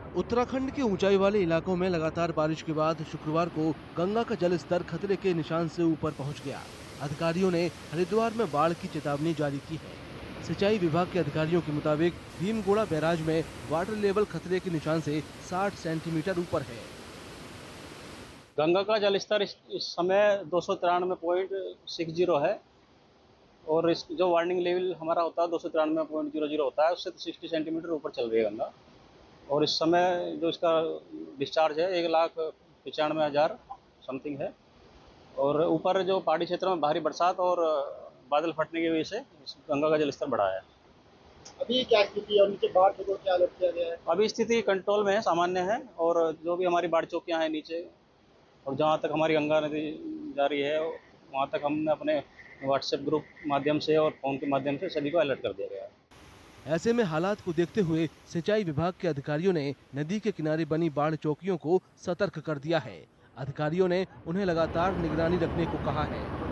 उत्तराखंड के ऊंचाई वाले इलाकों में लगातार बारिश के बाद शुक्रवार को गंगा का जल स्तर खतरे के निशान से ऊपर पहुंच गया। अधिकारियों ने हरिद्वार में बाढ़ की चेतावनी जारी की है। सिंचाई विभाग के अधिकारियों के मुताबिक भीमगोड़ा बैराज में वाटर लेवल खतरे के निशान से 60 सेंटीमीटर ऊपर है। गंगा का जलस्तर इस समय 293.60 है और इस जो वार्निंग लेवल हमारा होता है 293.00 होता है, उससे 60 सेंटीमीटर ऊपर चल रही है गंगा। और इस समय जो इसका डिस्चार्ज है 1,95,000 समथिंग है। और ऊपर जो पहाड़ी क्षेत्रों में भारी बरसात और बादल फटने की वजह से गंगा का जलस्तर बढ़ा है। अभी क्या स्थिति है और नीचे बाढ़ को क्या अलर्ट किया गया है? अभी स्थिति कंट्रोल में है, सामान्य है। और जो भी हमारी बाढ़ चौकियां हैं नीचे और जहाँ तक हमारी गंगा नदी जा रही है वहाँ तक हमने अपने व्हाट्सएप ग्रुप माध्यम से और फोन के माध्यम से सभी को अलर्ट कर दिया गया है। ऐसे में हालात को देखते हुए सिंचाई विभाग के अधिकारियों ने नदी के किनारे बनी बाढ़ चौकियों को सतर्क कर दिया है। अधिकारियों ने उन्हें लगातार निगरानी रखने को कहा है।